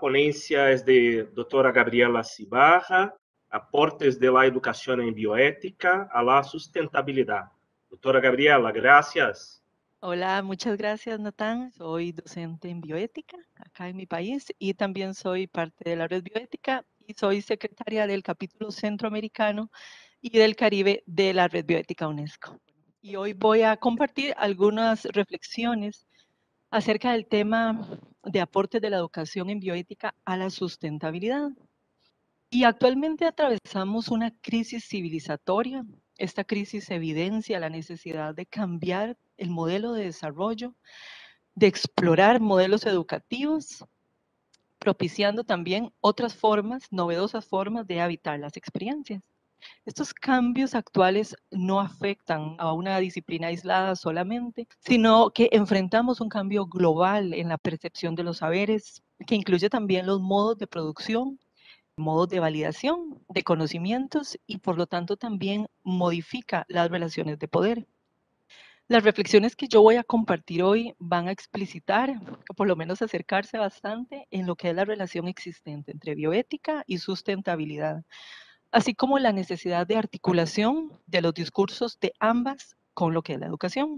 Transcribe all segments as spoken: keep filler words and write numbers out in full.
ponencia es de doctora Gabriela Cibarra, aportes de la educación en bioética a la sustentabilidad. Doctora Gabriela, gracias. Hola, muchas gracias, Natán. Soy docente en bioética acá en mi país y también soy parte de la red bioética y soy secretaria del capítulo centroamericano y del Caribe de la red bioética UNESCO. Y hoy voy a compartir algunas reflexiones acerca del tema de aportes de la educación en bioética a la sustentabilidad. Y actualmente atravesamos una crisis civilizatoria. Esta crisis evidencia la necesidad de cambiar el modelo de desarrollo, de explorar modelos educativos, propiciando también otras formas, novedosas formas de habitar las experiencias. Estos cambios actuales no afectan a una disciplina aislada solamente, sino que enfrentamos un cambio global en la percepción de los saberes, que incluye también los modos de producción, modos de validación de conocimientos y por lo tanto también modifica las relaciones de poder. Las reflexiones que yo voy a compartir hoy van a explicitar, o por lo menos acercarse bastante en lo que es la relación existente entre bioética y sustentabilidad, así como la necesidad de articulación de los discursos de ambas con lo que es la educación.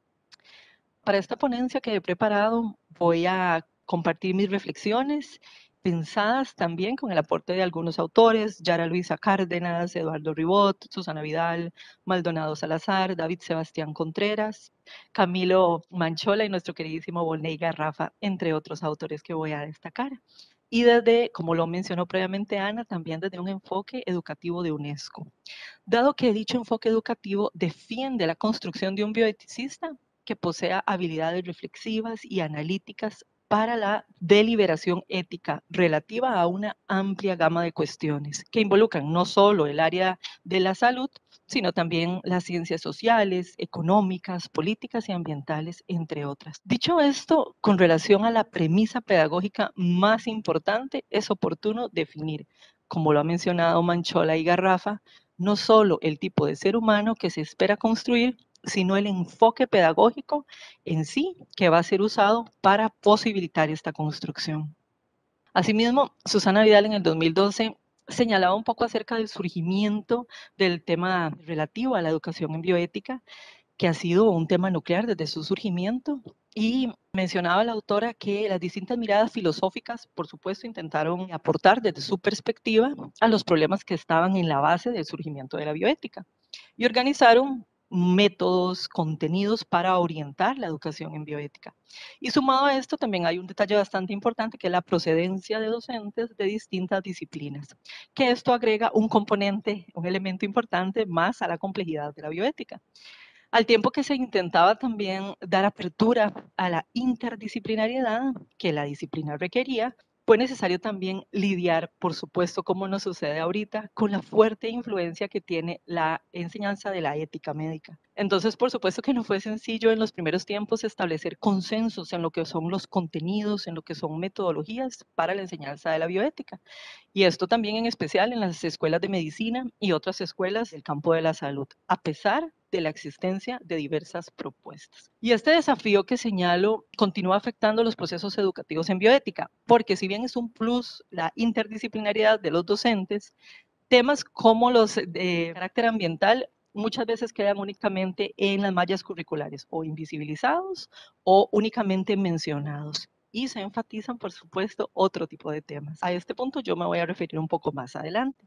Para esta ponencia que he preparado voy a compartir mis reflexiones pensadas también con el aporte de algunos autores, Yara Luisa Cárdenas, Eduardo Ribot, Susana Vidal, Maldonado Salazar, David Sebastián Contreras, Camilo Manchola y nuestro queridísimo Volney Garrafa, entre otros autores que voy a destacar. Y desde, como lo mencionó previamente Ana, también desde un enfoque educativo de UNESCO. Dado que dicho enfoque educativo defiende la construcción de un bioeticista que posea habilidades reflexivas y analíticas para la deliberación ética relativa a una amplia gama de cuestiones que involucran no solo el área de la salud, sino también las ciencias sociales, económicas, políticas y ambientales, entre otras. Dicho esto, con relación a la premisa pedagógica más importante, es oportuno definir, como lo ha mencionado Manchola y Garrafa, no solo el tipo de ser humano que se espera construir, sino el enfoque pedagógico en sí que va a ser usado para posibilitar esta construcción. Asimismo, Susana Vidal en el dos mil doce señalaba un poco acerca del surgimiento del tema relativo a la educación en bioética, que ha sido un tema nuclear desde su surgimiento, y mencionaba la autora que las distintas miradas filosóficas, por supuesto, intentaron aportar desde su perspectiva a los problemas que estaban en la base del surgimiento de la bioética y organizaron métodos, contenidos para orientar la educación en bioética. Y sumado a esto también hay un detalle bastante importante que es la procedencia de docentes de distintas disciplinas, que esto agrega un componente, un elemento importante más a la complejidad de la bioética. Al tiempo que se intentaba también dar apertura a la interdisciplinariedad que la disciplina requería, fue necesario también lidiar, por supuesto, como nos sucede ahorita, con la fuerte influencia que tiene la enseñanza de la ética médica. Entonces, por supuesto que no fue sencillo en los primeros tiempos establecer consensos en lo que son los contenidos, en lo que son metodologías para la enseñanza de la bioética. Y esto también en especial en las escuelas de medicina y otras escuelas del campo de la salud, a pesar de la existencia de diversas propuestas. Y este desafío que señalo continúa afectando los procesos educativos en bioética, porque si bien es un plus la interdisciplinariedad de los docentes, temas como los de carácter ambiental muchas veces quedan únicamente en las mallas curriculares o invisibilizados o únicamente mencionados. Y se enfatizan, por supuesto, otro tipo de temas. A este punto yo me voy a referir un poco más adelante.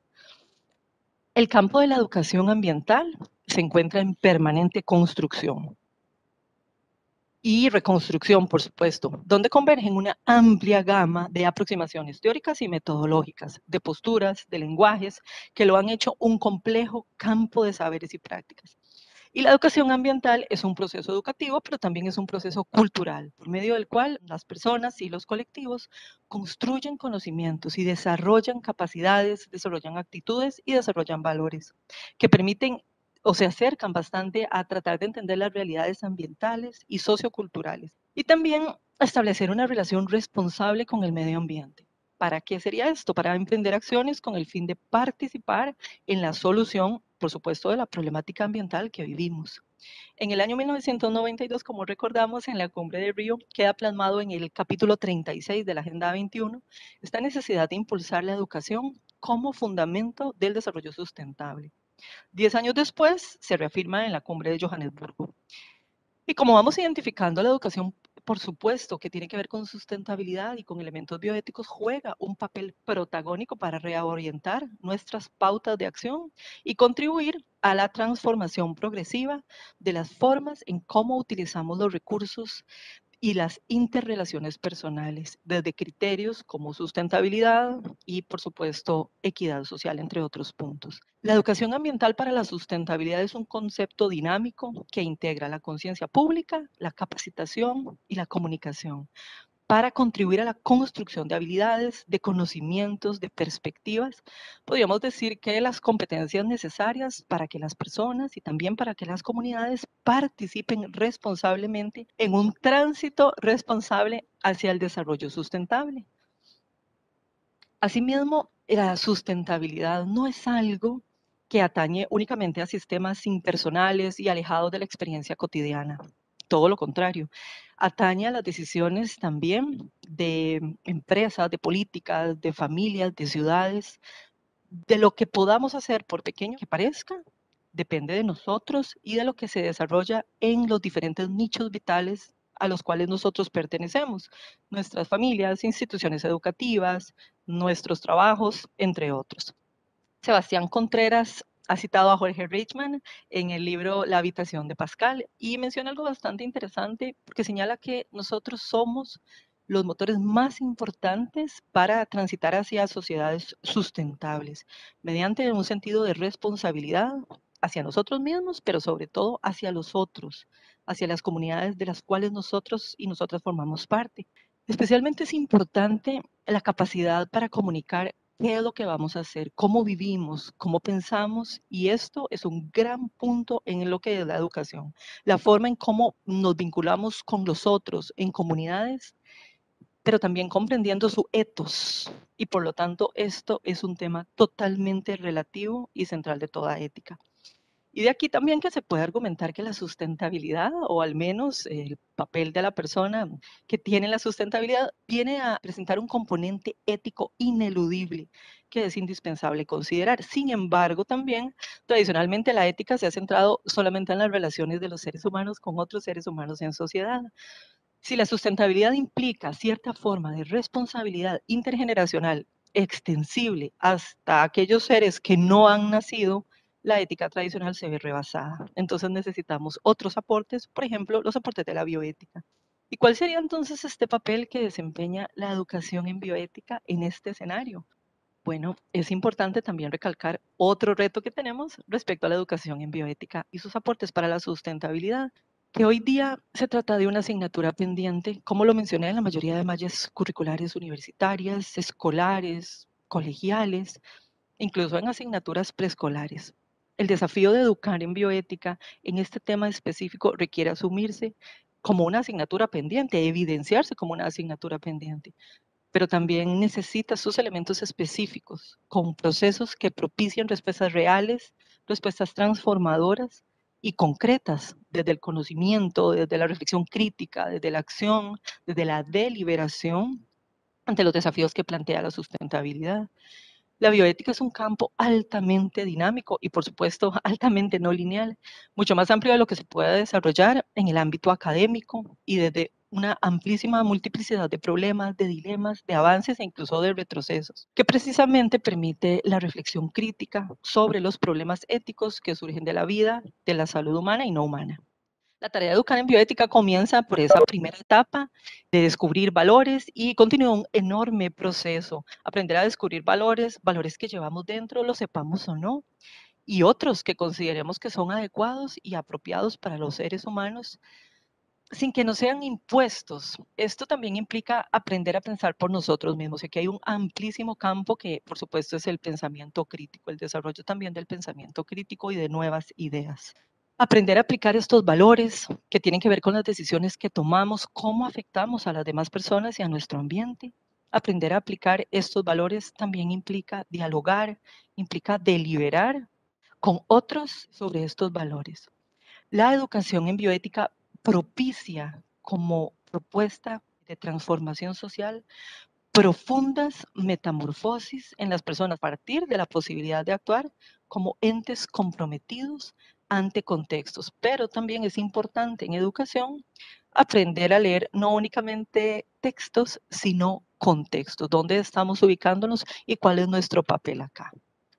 El campo de la educación ambiental se encuentra en permanente construcción y reconstrucción, por supuesto, donde convergen una amplia gama de aproximaciones teóricas y metodológicas, de posturas, de lenguajes, que lo han hecho un complejo campo de saberes y prácticas. Y la educación ambiental es un proceso educativo, pero también es un proceso cultural, por medio del cual las personas y los colectivos construyen conocimientos y desarrollan capacidades, desarrollan actitudes y desarrollan valores que permiten o se acercan bastante a tratar de entender las realidades ambientales y socioculturales. Y también establecer una relación responsable con el medio ambiente. ¿Para qué sería esto? Para emprender acciones con el fin de participar en la solución por supuesto, de la problemática ambiental que vivimos. En el año mil novecientos noventa y dos, como recordamos, en la Cumbre de Río queda plasmado en el capítulo treinta y seis de la Agenda veintiuno esta necesidad de impulsar la educación como fundamento del desarrollo sustentable. Diez años después, se reafirma en la Cumbre de Johannesburgo. Y como vamos identificando, la educación, por supuesto, que tiene que ver con sustentabilidad y con elementos bioéticos, juega un papel protagónico para reorientar nuestras pautas de acción y contribuir a la transformación progresiva de las formas en cómo utilizamos los recursos y las interrelaciones personales, desde criterios como sustentabilidad y, por supuesto, equidad social, entre otros puntos. La educación ambiental para la sustentabilidad es un concepto dinámico que integra la conciencia pública, la capacitación y la comunicación, para contribuir a la construcción de habilidades, de conocimientos, de perspectivas. Podríamos decir que las competencias necesarias para que las personas y también para que las comunidades participen responsablemente en un tránsito responsable hacia el desarrollo sustentable. Asimismo, la sustentabilidad no es algo que atañe únicamente a sistemas impersonales y alejados de la experiencia cotidiana. Todo lo contrario, atañe a las decisiones también de empresas, de políticas, de familias, de ciudades. De lo que podamos hacer, por pequeño que parezca, depende de nosotros y de lo que se desarrolla en los diferentes nichos vitales a los cuales nosotros pertenecemos, nuestras familias, instituciones educativas, nuestros trabajos, entre otros. Sebastián Contreras ha citado a Jorge Richman en el libro La habitación de Pascal y menciona algo bastante interesante porque señala que nosotros somos los motores más importantes para transitar hacia sociedades sustentables, mediante un sentido de responsabilidad hacia nosotros mismos, pero sobre todo hacia los otros, hacia las comunidades de las cuales nosotros y nosotras formamos parte. Especialmente es importante la capacidad para comunicar qué es lo que vamos a hacer, cómo vivimos, cómo pensamos, y esto es un gran punto en lo que es la educación. La forma en cómo nos vinculamos con los otros en comunidades, pero también comprendiendo su ethos, y por lo tanto esto es un tema totalmente relativo y central de toda ética. Y de aquí también que se puede argumentar que la sustentabilidad, o al menos el papel de la persona que tiene la sustentabilidad, viene a presentar un componente ético ineludible que es indispensable considerar. Sin embargo, también tradicionalmente la ética se ha centrado solamente en las relaciones de los seres humanos con otros seres humanos en sociedad. Si la sustentabilidad implica cierta forma de responsabilidad intergeneracional extensible hasta aquellos seres que no han nacido, la ética tradicional se ve rebasada. Entonces necesitamos otros aportes, por ejemplo, los aportes de la bioética. ¿Y cuál sería entonces este papel que desempeña la educación en bioética en este escenario? Bueno, es importante también recalcar otro reto que tenemos respecto a la educación en bioética y sus aportes para la sustentabilidad, que hoy día se trata de una asignatura pendiente, como lo mencioné, en la mayoría de mallas curriculares universitarias, escolares, colegiales, incluso en asignaturas preescolares. El desafío de educar en bioética en este tema específico requiere asumirse como una asignatura pendiente, evidenciarse como una asignatura pendiente, pero también necesita sus elementos específicos, con procesos que propicien respuestas reales, respuestas transformadoras y concretas, desde el conocimiento, desde la reflexión crítica, desde la acción, desde la deliberación, ante los desafíos que plantea la sustentabilidad. La bioética es un campo altamente dinámico y, por supuesto, altamente no lineal, mucho más amplio de lo que se puede desarrollar en el ámbito académico y desde una amplísima multiplicidad de problemas, de dilemas, de avances e incluso de retrocesos, que precisamente permite la reflexión crítica sobre los problemas éticos que surgen de la vida, de la salud humana y no humana. La tarea de educar en bioética comienza por esa primera etapa de descubrir valores y continúa un enorme proceso. Aprender a descubrir valores, valores que llevamos dentro, lo sepamos o no, y otros que consideremos que son adecuados y apropiados para los seres humanos, sin que nos sean impuestos. Esto también implica aprender a pensar por nosotros mismos. Aquí hay un amplísimo campo que, por supuesto, es el pensamiento crítico, el desarrollo también del pensamiento crítico y de nuevas ideas. Aprender a aplicar estos valores que tienen que ver con las decisiones que tomamos, cómo afectamos a las demás personas y a nuestro ambiente. Aprender a aplicar estos valores también implica dialogar, implica deliberar con otros sobre estos valores. La educación en bioética propicia como propuesta de transformación social profundas metamorfosis en las personas a partir de la posibilidad de actuar como entes comprometidos ante contextos. Pero también es importante en educación aprender a leer no únicamente textos, sino contextos, dónde estamos ubicándonos y cuál es nuestro papel acá.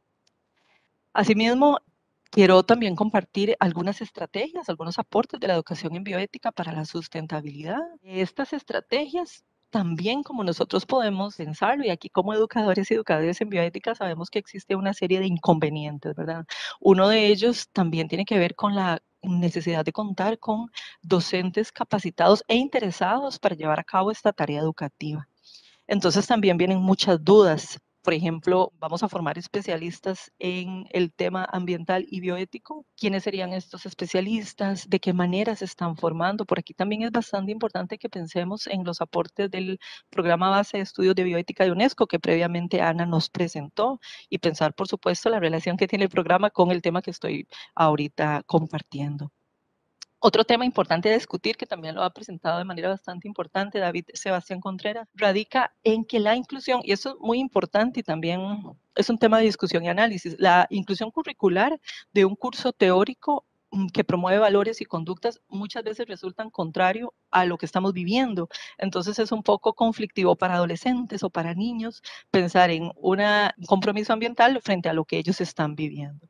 Asimismo, quiero también compartir algunas estrategias, algunos aportes de la educación en bioética para la sustentabilidad. Estas estrategias también como nosotros podemos pensarlo, y aquí como educadores y educadores en bioética sabemos que existe una serie de inconvenientes, ¿verdad? Uno de ellos también tiene que ver con la necesidad de contar con docentes capacitados e interesados para llevar a cabo esta tarea educativa. Entonces también vienen muchas dudas. Por ejemplo, vamos a formar especialistas en el tema ambiental y bioético. ¿Quiénes serían estos especialistas? ¿De qué manera se están formando? Por aquí también es bastante importante que pensemos en los aportes del programa base de estudios de bioética de UNESCO que previamente Ana nos presentó y pensar, por supuesto, la relación que tiene el programa con el tema que estoy ahorita compartiendo. Otro tema importante de discutir, que también lo ha presentado de manera bastante importante David Sebastián Contreras, radica en que la inclusión, y eso es muy importante y también es un tema de discusión y análisis, la inclusión curricular de un curso teórico que promueve valores y conductas muchas veces resultan contrario a lo que estamos viviendo. Entonces es un poco conflictivo para adolescentes o para niños pensar en una, un compromiso ambiental frente a lo que ellos están viviendo.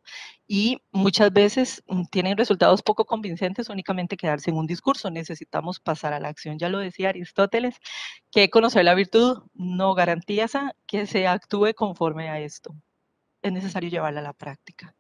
Y muchas veces tienen resultados poco convincentes únicamente quedarse en un discurso. Necesitamos pasar a la acción. Ya lo decía Aristóteles, que conocer la virtud no garantiza que se actúe conforme a esto. Es necesario llevarla a la práctica.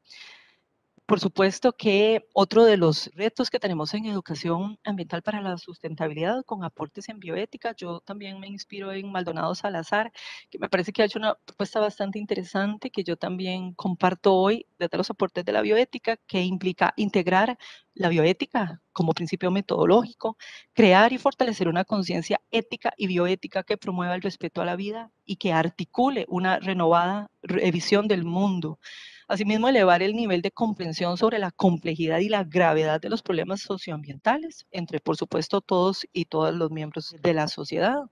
Por supuesto que otro de los retos que tenemos en educación ambiental para la sustentabilidad con aportes en bioética, yo también me inspiro en Maldonado Salazar, que me parece que ha hecho una propuesta bastante interesante que yo también comparto hoy desde los aportes de la bioética, que implica integrar la bioética como principio metodológico, crear y fortalecer una conciencia ética y bioética que promueva el respeto a la vida y que articule una renovada visión del mundo. Asimismo, elevar el nivel de comprensión sobre la complejidad y la gravedad de los problemas socioambientales entre, por supuesto, todos y todas los miembros de la sociedad.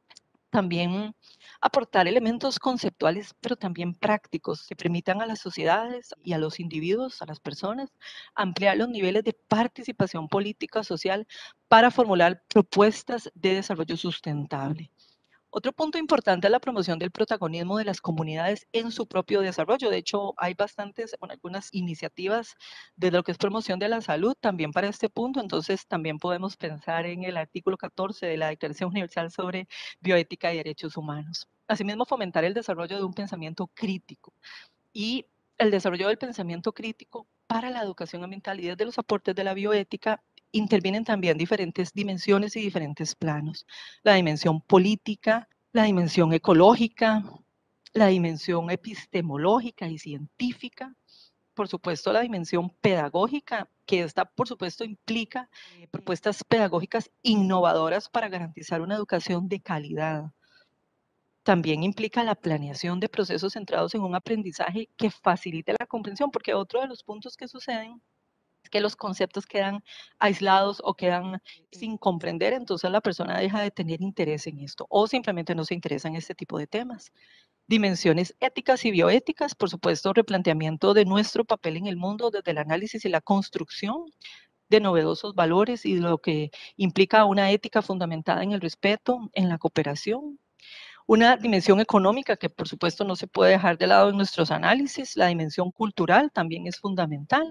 También aportar elementos conceptuales, pero también prácticos, que permitan a las sociedades y a los individuos, a las personas, ampliar los niveles de participación política social para formular propuestas de desarrollo sustentable. Otro punto importante es la promoción del protagonismo de las comunidades en su propio desarrollo. De hecho, hay bastantes, bueno, algunas iniciativas de lo que es promoción de la salud también para este punto. Entonces, también podemos pensar en el artículo catorce de la Declaración Universal sobre Bioética y Derechos Humanos. Asimismo, fomentar el desarrollo de un pensamiento crítico y el desarrollo del pensamiento crítico para la educación ambiental y desde los aportes de la bioética intervienen también diferentes dimensiones y diferentes planos. La dimensión política, la dimensión ecológica, la dimensión epistemológica y científica, por supuesto la dimensión pedagógica, que esta por supuesto implica eh, propuestas pedagógicas innovadoras para garantizar una educación de calidad. También implica la planeación de procesos centrados en un aprendizaje que facilite la comprensión, porque otro de los puntos que suceden que los conceptos quedan aislados o quedan sin comprender, entonces la persona deja de tener interés en esto o simplemente no se interesa en este tipo de temas. Dimensiones éticas y bioéticas, por supuesto, replanteamiento de nuestro papel en el mundo desde el análisis y la construcción de novedosos valores y lo que implica una ética fundamentada en el respeto, en la cooperación. Una dimensión económica que por supuesto no se puede dejar de lado en nuestros análisis, la dimensión cultural también es fundamental.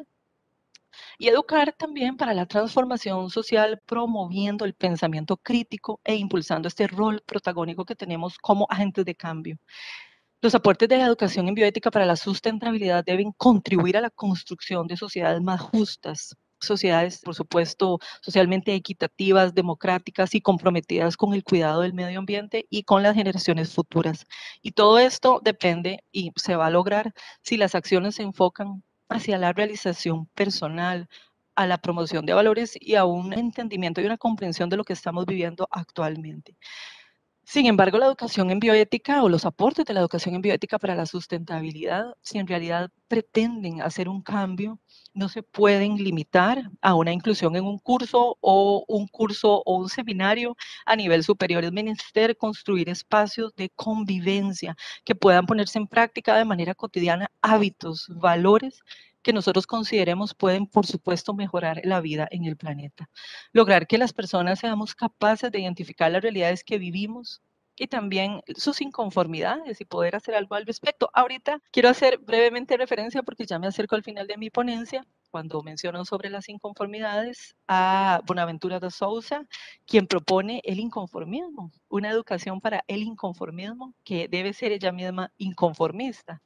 Y educar también para la transformación social, promoviendo el pensamiento crítico e impulsando este rol protagónico que tenemos como agentes de cambio. Los aportes de la educación en bioética para la sustentabilidad deben contribuir a la construcción de sociedades más justas, sociedades, por supuesto, socialmente equitativas, democráticas y comprometidas con el cuidado del medio ambiente y con las generaciones futuras. Y todo esto depende y se va a lograr si las acciones se enfocan hacia la realización personal, a la promoción de valores y a un entendimiento y una comprensión de lo que estamos viviendo actualmente. Sin embargo, la educación en bioética o los aportes de la educación en bioética para la sustentabilidad, si en realidad pretenden hacer un cambio, no se pueden limitar a una inclusión en un curso o un curso o un seminario a nivel superior. Es menester construir espacios de convivencia que puedan ponerse en práctica de manera cotidiana, hábitos, valores que nosotros consideremos pueden, por supuesto, mejorar la vida en el planeta. Lograr que las personas seamos capaces de identificar las realidades que vivimos y también sus inconformidades y poder hacer algo al respecto. Ahorita quiero hacer brevemente referencia, porque ya me acerco al final de mi ponencia, cuando menciono sobre las inconformidades, a Bonaventura de Souza, quien propone el inconformismo, una educación para el inconformismo que debe ser ella misma inconformista.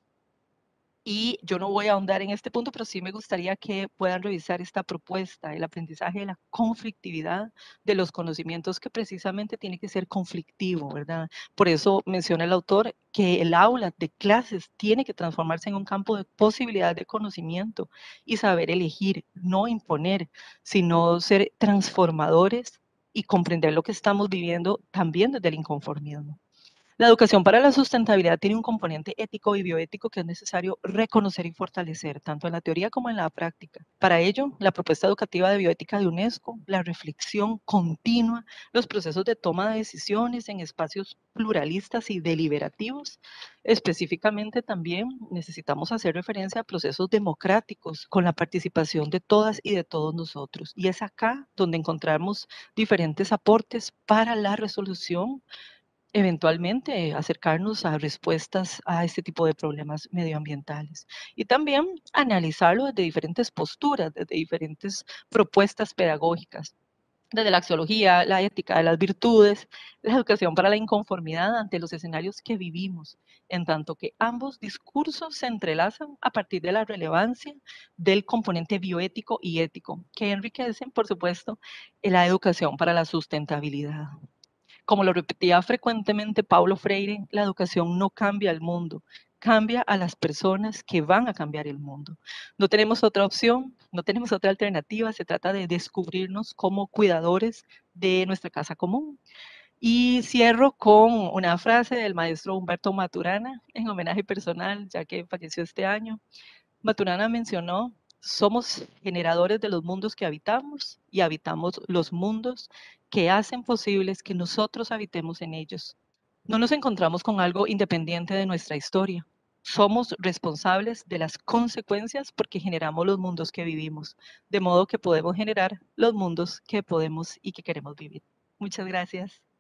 Y yo no voy a ahondar en este punto, pero sí me gustaría que puedan revisar esta propuesta, el aprendizaje de la conflictividad de los conocimientos, que precisamente tiene que ser conflictivo, ¿verdad? Por eso menciona el autor que el aula de clases tiene que transformarse en un campo de posibilidad de conocimiento y saber elegir, no imponer, sino ser transformadores y comprender lo que estamos viviendo también desde el inconformismo. La educación para la sustentabilidad tiene un componente ético y bioético que es necesario reconocer y fortalecer, tanto en la teoría como en la práctica. Para ello, la propuesta educativa de bioética de UNESCO, la reflexión continua, los procesos de toma de decisiones en espacios pluralistas y deliberativos. Específicamente también necesitamos hacer referencia a procesos democráticos con la participación de todas y de todos nosotros. Y es acá donde encontramos diferentes aportes para la resolución, eventualmente acercarnos a respuestas a este tipo de problemas medioambientales. Y también analizarlo desde diferentes posturas, desde diferentes propuestas pedagógicas, desde la axiología, la ética de las virtudes, la educación para la inconformidad ante los escenarios que vivimos, en tanto que ambos discursos se entrelazan a partir de la relevancia del componente bioético y ético, que enriquecen, por supuesto, la educación para la sustentabilidad. Como lo repetía frecuentemente Paulo Freire, la educación no cambia el mundo, cambia a las personas que van a cambiar el mundo. No tenemos otra opción, no tenemos otra alternativa, se trata de descubrirnos como cuidadores de nuestra casa común. Y cierro con una frase del maestro Humberto Maturana, en homenaje personal, ya que falleció este año. Maturana mencionó: somos generadores de los mundos que habitamos y habitamos los mundos que hacen posibles que nosotros habitemos en ellos. No nos encontramos con algo independiente de nuestra historia. Somos responsables de las consecuencias porque generamos los mundos que vivimos, de modo que podemos generar los mundos que podemos y que queremos vivir. Muchas gracias.